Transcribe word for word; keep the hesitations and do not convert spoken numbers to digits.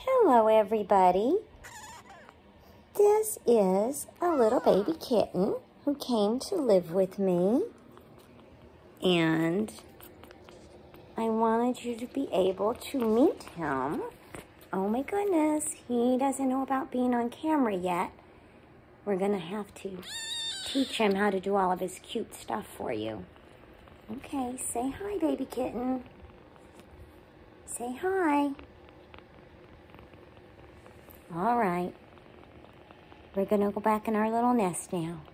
Hello, everybody. This is a little baby kitten who came to live with me. And I wanted you to be able to meet him. Oh my goodness, he doesn't know about being on camera yet. We're gonna have to teach him how to do all of his cute stuff for you. Okay, say hi, baby kitten. Say hi. All right. We're gonna go back in our little nest now.